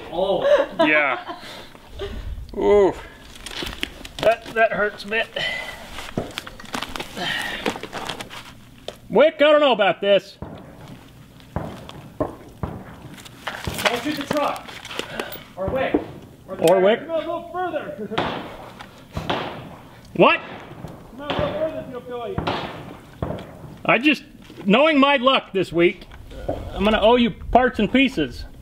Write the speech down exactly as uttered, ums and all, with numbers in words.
Oh. Yeah. Ooh. That, that hurts a bit. Wick, I don't know about this. Don't shoot the truck. Or Wick. Or, or Wick. Come on, a little further. What? Come on, a little further if you'll feel like. I just, knowing my luck this week, I'm gonna owe you parts and pieces.